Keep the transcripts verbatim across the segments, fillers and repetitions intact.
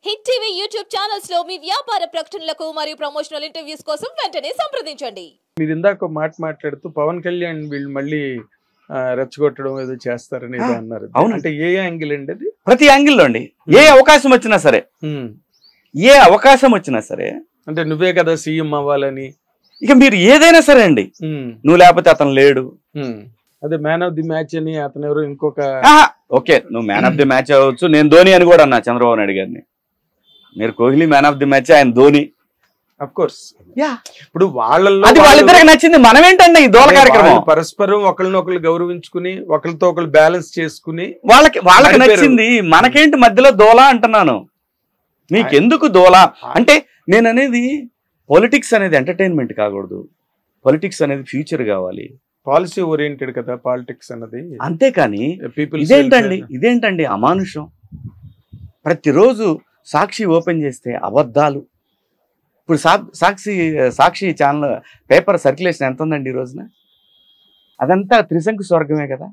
Hit TV YouTube channels లో మీ వ్యాపార ప్రకటనలకు మరియు ప్రమోషనల్ ఇంటర్వ్యూస్ కోసం వెంటనే సంప్రదించండి. మీరు ఇందాక మాట మాట్లాడుతూ పవన్ కళ్యాణ్ వీళ్ళు మళ్ళీ రెచ్చగొట్టడం ఏదో చేస్తారని ఏదో అన్నారు. అంటే ఏ యాంగిల్ అండి అది? ప్రతి యాంగిల్లో అండి. ఏ అవకాశం వచ్చినా సరే ఏ అవకాశం వచ్చినా సరే అంటే నువ్వే కదా సీఎం అవ్వాలని, ఇక మీరు ఏదైనా సరే అండి, నువ్వు లేకపోతే అతను లేడు. అదే మ్యాన్ ఆఫ్ ది మ్యాచ్ అని అతను ఎవరు ఇంకొక ఓకే నువ్వు మ్యాన్ ఆఫ్ ది మ్యాచ్ అవ్వచ్చు, నేను ధోని అని కూడా అన్నా చంద్రబాబు నాయుడు గారిని. మీరు Kohli man of the match, ఆయన ధోని. అఫ్ కోర్స్ ఇప్పుడు వాళ్ళల్లో అది వాళ్ళిద్దరికి నచ్చింది. మనం ఏంటంటే ఈ దోల కార్యక్రమం పరస్పరం ఒకరినొకరు గౌరవించుకుని ఒకరితో ఒకరు బ్యాలెన్స్ చేసుకుని వాళ్ళకి వాళ్ళకి నచ్చింది. మనకేంటి మధ్యలో దోల అంటున్నాను. మీకెందుకు దోల అంటే నేను అనేది పొలిటిక్స్ అనేది ఎంటర్టైన్మెంట్ కాకూడదు. పొలిటిక్స్ అనేది ఫ్యూచర్ కావాలి. పాలసీ ఓరియంటెడ్ కదా పాలిటిక్స్ అన్నది. అంతేకాని ఇదేంటండి ఇదేంటండి అమానుషం. ప్రతిరోజు సాక్షి ఓపెన్ చేస్తే అబద్ధాలు. ఇప్పుడు Sakshi Sakshi channel paper circulation ఎంత ఉందండి ఈ రోజున? అదంతా త్రిశంకు స్వర్గమే కదా.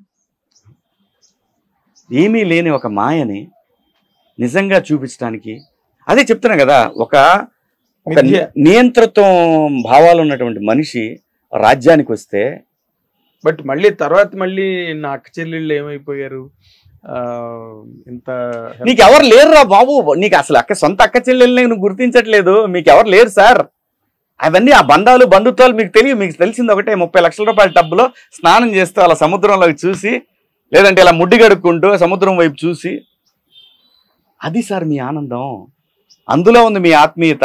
ఏమీ లేని ఒక మాయని నిజంగా చూపించడానికి అదే చెప్తున్నా కదా. ఒక నియంత్రిత్వం భావాలు ఉన్నటువంటి మనిషి రాజ్యానికి వస్తే, బట్ మళ్ళీ తర్వాత మళ్ళీ నా అక్క చెల్లెళ్ళు ఏమైపోయారు, ఇంత నీకు ఎవరు లేరురా బాబు. నీకు అసలు అక్క సొంత అక్క చెల్లెల్ని నువ్వు గుర్తించట్లేదు. మీకు ఎవరు లేరు సార్. అవన్నీ ఆ బంధాలు బంధుత్వాలు మీకు తెలియదు. మీకు తెలిసింది ఒకటే, ముప్పై లక్షల రూపాయల డబ్బులో స్నానం చేస్తూ అలా సముద్రంలోకి చూసి, లేదంటే ఇలా ముడ్డి గడుక్కుంటూ సముద్రం వైపు చూసి, అది సార్ మీ ఆనందం. అందులో ఉంది మీ ఆత్మీయత.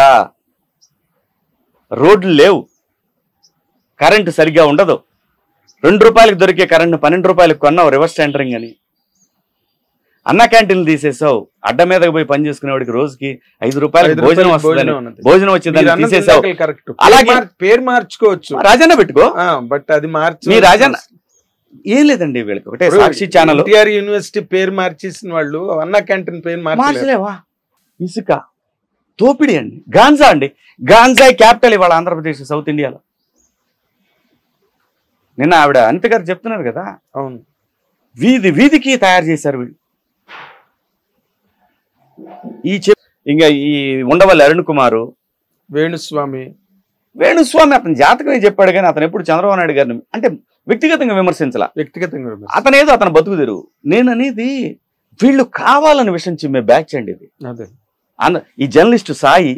రోడ్లు లేవు, కరెంటు సరిగ్గా ఉండదు. రెండు రూపాయలకు దొరికే కరెంటు పన్నెండు రూపాయలకు కొన్నావు రివర్స్ టెండరింగ్ అని. అన్న క్యాంటీన్లు తీసేసావు. అడ్డ మీదకి పోయి పని చేసుకునేవాడికి రోజుకి ఐదు రూపాయలు భోజనం వస్తుందని భోజనం వచ్చిందని తీసేసావు. అలాగే పేరు మార్చుకోవచ్చు, రాజన్న పెట్టుకో. బట్ అది మార్చి మీ రాజన్న ఏం లేదండి. వీళ్ళకి ఒకటే సాక్షి ఛానల్ యూనివర్సిటీ పేరు మార్చేసిన వాళ్ళు అన్న క్యాంటీన్ పేరు మార్చలేవా? ఇసుక తోపిడి అండి. గాంజా అండి. గాంజా క్యాపిటల్ ఇవాళ ఆంధ్రప్రదేశ్, సౌత్ ఇండియాలో. నిన్న ఆవిడ అనిత గారు చెప్తున్నారు కదా, అవును, వీధి వీధికి తయారు చేశారు వీళ్ళు. ఈ చెప్ ఇంకా ఈ ఉండవల్లి అరుణ్ కుమారు, వేణుస్వామి వేణుస్వామి అతని జాతకమే చెప్పాడు కానీ అతను ఎప్పుడు చంద్రబాబు నాయుడు గారిని అంటే వ్యక్తిగతంగా విమర్శించాల. వ్యక్తిగతంగా అతను ఏదో అతను బతుకు తెరువు. నేను అనేది వీళ్ళు కావాలని విషయం చిమ్మే బ్యాచ్ అండి ఇది. అదే ఈ జర్నలిస్టు సాయి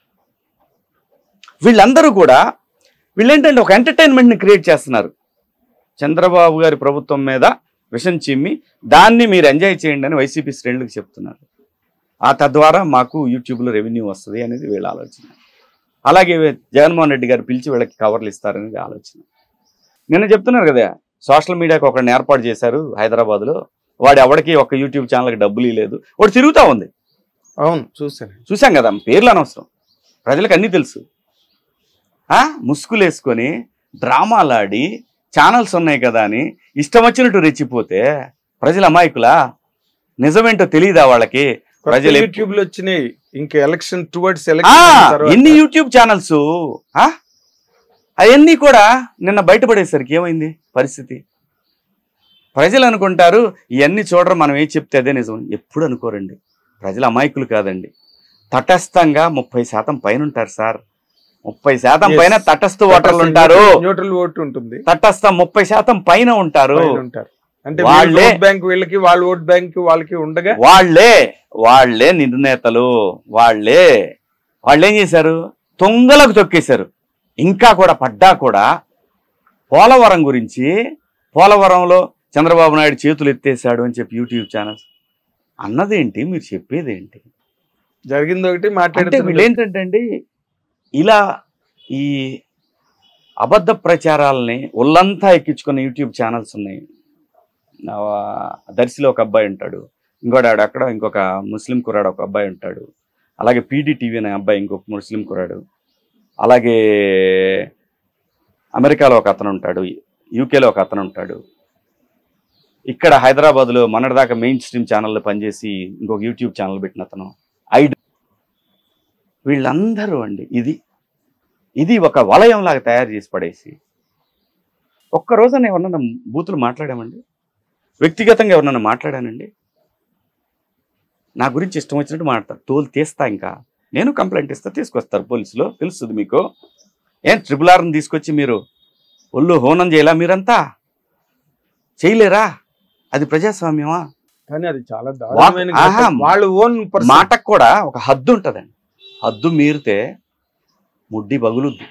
వీళ్ళందరూ కూడా వీళ్ళేంటంటే ఒక ఎంటర్టైన్మెంట్ని క్రియేట్ చేస్తున్నారు. చంద్రబాబు గారి ప్రభుత్వం మీద విషం చిమ్మి దాన్ని మీరు ఎంజాయ్ చేయండి అని వైసీపీ శ్రేణులకు చెప్తున్నారు. ఆ తద్వారా మాకు యూట్యూబ్లో రెవెన్యూ వస్తుంది అనేది వీళ్ళ ఆలోచన. అలాగే జగన్మోహన్ రెడ్డి గారు పిలిచి వీళ్ళకి కవర్లు ఇస్తారనేది ఆలోచన. నిన్న చెప్తున్నారు కదా, సోషల్ మీడియాకి ఒకరిని ఏర్పాటు చేశారు హైదరాబాద్లో. వాడు ఎవరికి ఒక యూట్యూబ్ ఛానల్కి డబ్బులు ఇవ్వలేదు. వాడు తిరుగుతూ ఉంది. అవును, చూసాను చూసాం కదా. పేర్లు అనవసరం, ప్రజలకు అన్నీ తెలుసు. ముసుగులు వేసుకొని డ్రామాలాడి ఛానల్స్ ఉన్నాయి కదా అని ఇష్టం వచ్చినట్టు రెచ్చిపోతే ప్రజల అమాయకులా? నిజమేంటో తెలియదా వాళ్ళకి? ప్రజలు యూట్యూబ్ లో వచ్చినాయి. ఇంకా ఎలక్షన్ టువర్డ్స్ ఎన్ని యూట్యూబ్ ఛానల్స్ అవన్నీ కూడా నిన్న బయటపడేసరికి ఏమైంది పరిస్థితి? ప్రజలు అనుకుంటారు ఇవన్నీ చూడరు, మనం ఏం చెప్తే అదే నిజం. ఎప్పుడు అనుకోరండి. ప్రజలు అమాయకులు కాదండి. తటస్థంగా ముప్పై శాతం పైన ఉంటారు సార్. ముప్పై శాతం పైన తటస్థ ఓటర్లు ఉంటారు. న్యూట్రల్ ఓటు ఉంటుంది. తటస్థ ముప్పై శాతం పైన ఉంటారు. అంటే వాళ్ళే బ్యాంక్ వీళ్ళకి, వాళ్ళ ఓట్ బ్యాంక్ వాళ్ళకి ఉండగా వాళ్ళే వాళ్ళే నిర్ణేతలు. వాళ్ళే వాళ్ళు ఏం చేశారు? తొంగలకు తొక్కేశారు. ఇంకా కూడా పడ్డా కూడా పోలవరం గురించి, పోలవరంలో చంద్రబాబు నాయుడు చేతులు ఎత్తేసాడు అని చెప్పి యూట్యూబ్ ఛానల్స్ అన్నదేంటి? మీరు చెప్పేదేంటి? జరిగింది ఒకటి మాట్లాడితే వీళ్ళు ఏంటంటే అండి, ఇలా ఈ అబద్ధ ప్రచారాలని ఒళ్ళంతా ఎక్కించుకున్న యూట్యూబ్ ఛానల్స్ ఉన్నాయి. దర్శిలో ఒక అబ్బాయి ఉంటాడు, ఇంకోటి ఆడు అక్కడ ఇంకొక ముస్లిం కుర్రాడు ఒక అబ్బాయి ఉంటాడు, అలాగే పీడీ టీవీ అనే అబ్బాయి ఇంకొక ముస్లిం కుర్రాడు, అలాగే అమెరికాలో ఒక అతను ఉంటాడు, యూకేలో ఒక అతను ఉంటాడు, ఇక్కడ హైదరాబాద్లో మొన్నటిదాకా మెయిన్ స్ట్రీమ్ ఛానల్లో పనిచేసి ఇంకొక యూట్యూబ్ ఛానల్ పెట్టిన అతను ఐడ్. వీళ్ళందరూ అండి ఇది ఇది ఒక వలయంలాగా తయారు చేసి పడేసి, ఒక్కరోజున ఎవరన్నా బూతులు మాట్లాడామండి? వ్యక్తిగతంగా ఎవరన్నా మాట్లాడానండి? నా గురించి ఇష్టం వచ్చినట్టు మాట్లాడతారు. తోలు తీస్తా, ఇంకా నేను కంప్లైంట్ ఇస్తా, తీసుకొస్తారు పోలీసులు. తెలుస్తుంది మీకు. ఏం ట్రిపుల్ ఆర్ని తీసుకొచ్చి మీరు ఒళ్ళు హోనం చేయాలా? మీరంతా చేయలేరా? అది ప్రజాస్వామ్యమా? కానీ అది చాలా దారుణమైన ఘటన. వాళ్ళ ఓన్ మాటకు కూడా ఒక హద్దు ఉంటుందండి. హద్దు మీరితే ముడ్డి బగులుద్ది.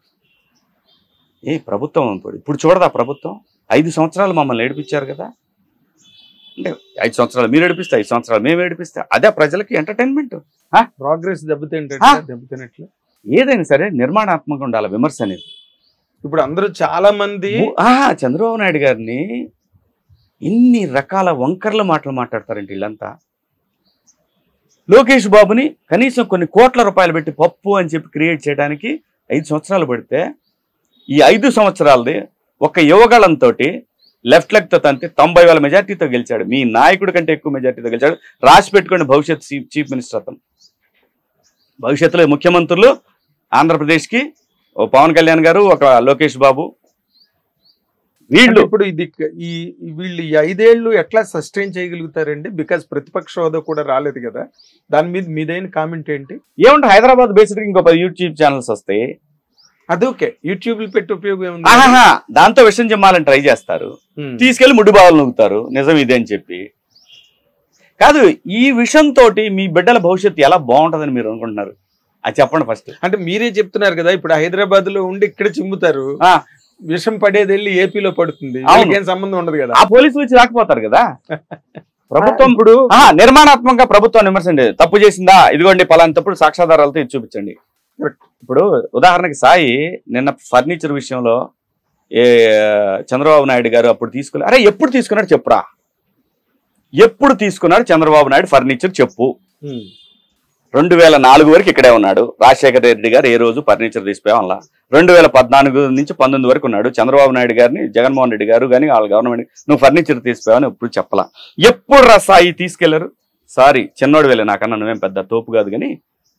ఏ ప్రభుత్వం ఇప్పుడు ఇప్పుడు చూడదా ప్రభుత్వం? ఐదు సంవత్సరాలు మమ్మల్ని ఏడిపించారు కదా. అంటే ఐదు సంవత్సరాలు మీరు ఏడిపిస్తే, ఐదు సంవత్సరాలు మేము ఏడిపిస్తే, అదే ప్రజలకి ఎంటర్టైన్మెంట్. ప్రోగ్రెస్ దెబ్బతింటే దెబ్బతినట్లు ఏదైనా సరే నిర్మాణాత్మకంగా ఉండాలి విమర్శ అనేది. ఇప్పుడు అందరూ చాలా మంది చంద్రబాబు నాయుడు గారిని ఇన్ని రకాల వంకర్ల మాటలు మాట్లాడతారండి వీళ్ళంతా. లోకేష్ బాబుని కనీసం కొన్ని కోట్ల రూపాయలు పెట్టి పప్పు అని చెప్పి క్రియేట్ చేయడానికి ఐదు సంవత్సరాలు పడితే, ఈ ఐదు సంవత్సరాలది ఒక యువగళంతో లెఫ్ట్ లెగ్ తో తంతే తొంభై వేల మెజార్టీతో గెలిచాడు. మీ నాయకుడి కంటే ఎక్కువ మెజార్టీతో గెలిచాడు. రాసి పెట్టుకోండి, భవిష్యత్ చీఫ్ మినిస్టర్ అతను. భవిష్యత్తులో ముఖ్యమంత్రులు ఆంధ్రప్రదేశ్కి ఓ పవన్ కళ్యాణ్ గారు, ఒక లోకేష్ బాబు. వీళ్ళు ఇప్పుడు ఇది ఈ వీళ్ళు ఈ ఐదేళ్లు ఎట్లా సస్టైన్ చేయగలుగుతారండి? బికాస్ ప్రతిపక్ష హోదా కూడా రాలేదు కదా. దాని మీద మీదైన కామెంట్ ఏంటి? ఏమంటే హైదరాబాద్ బేస్డ్ ఇంకో పది యూట్యూబ్ ఛానల్స్ వస్తాయి. అది ఓకే, యూట్యూబ్ పెట్టి ఉపయోగం దాంతో విషయం చెప్పాలని ట్రై చేస్తారు, తీసుకెళ్లి ముడ్డు బావలు నూగుతారు నిజం ఇదే అని చెప్పి. కాదు, ఈ విషయంతో మీ బిడ్డల భవిష్యత్తు ఎలా బాగుంటుందని మీరు అనుకుంటున్నారు? అది చెప్పండి ఫస్ట్. అంటే మీరే చెప్తున్నారు కదా, ఇప్పుడు హైదరాబాద్ లో ఉండి ఇక్కడ చిమ్ముతారు, విషం పడేది వెళ్ళి ఏపీలో పడుతుంది, ఏం సంబంధం ఉండదు కదా. ఆ పోలీసులు వచ్చి రాకపోతారు కదా. ప్రభుత్వం ఇప్పుడు నిర్మాణాత్మకంగా ప్రభుత్వం విమర్శండి, తప్పు చేసిందా, ఇదిగోండి పలానా తప్పుడు సాక్ష్యాధారాలతో ఇది చూపించండి. ఇప్పుడు ఉదాహరణకి సాయి నిన్న ఫర్నిచర్ విషయంలో ఏ చంద్రబాబు నాయుడు గారు అప్పుడు తీసుకున్నారు. అరే ఎప్పుడు తీసుకున్నాడు చెప్పురా, ఎప్పుడు తీసుకున్నాడు చంద్రబాబు నాయుడు ఫర్నిచర్ చెప్పు. రెండు వేల నాలుగు వరకు ఇక్కడే ఉన్నాడు. రాజశేఖర రెడ్డి గారు ఏ రోజు ఫర్నిచర్ తీసిపోయాం అలా. రెండు వేల పద్నాలుగు నుంచి పంతొమ్మిది వరకు ఉన్నాడు. చంద్రబాబు నాయుడు గారిని, జగన్మోహన్ రెడ్డి గారు కానీ వాళ్ళ గవర్నమెంట్ నువ్వు ఫర్నిచర్ తీసిపోయావని ఎప్పుడు చెప్పలా. ఎప్పుడు రా సాయి తీసుకెళ్లారు? సారీ చిన్నోడు వెళ్ళే, నాకన్నా నువ్వేం పెద్ద తోపు కాదు కానీ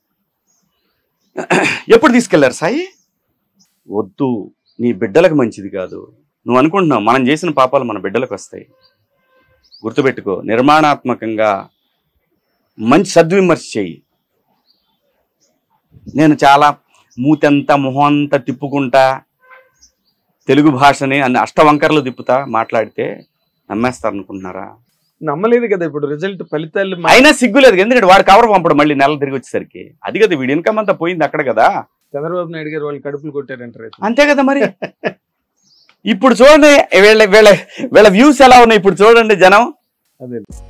ఎప్పుడు తీసుకెళ్లారు సాయి? వద్దు, నీ బిడ్డలకు మంచిది కాదు. నువ్వు అనుకుంటున్నావు మనం చేసిన పాపాలు మన బిడ్డలకు వస్తాయి. గుర్తుపెట్టుకో, నిర్మాణాత్మకంగా మంచి సద్విమర్శ చెయ్యి. నేను చాలా మూతంతా మొహంతా తిప్పుకుంటా, తెలుగు భాషని అన్ని అష్టవంకర్లు తిప్పుతా మాట్లాడితే నమ్మేస్తారు అనుకుంటున్నారా? నమ్మలేదు కదా. ఇప్పుడు రిజల్ట్ ఫలితాలు అయినా సిగ్గులేదు, ఎందుకంటే వాడు కవర్ పంపడు మళ్ళీ నెల తిరిగి వచ్చేసరికి. అది కదా వీడి ఇన్కమ్ అంతా పోయింది అక్కడ కదా. చంద్రబాబు నాయుడు గారు వాళ్ళు కడుపులు కొట్టారంటారు, అంతే కదా మరి. ఇప్పుడు చూడండి వీళ్ళ వీళ్ళ వీళ్ళ వ్యూస్ ఎలా ఉన్నాయి ఇప్పుడు చూడండి జనం. అదే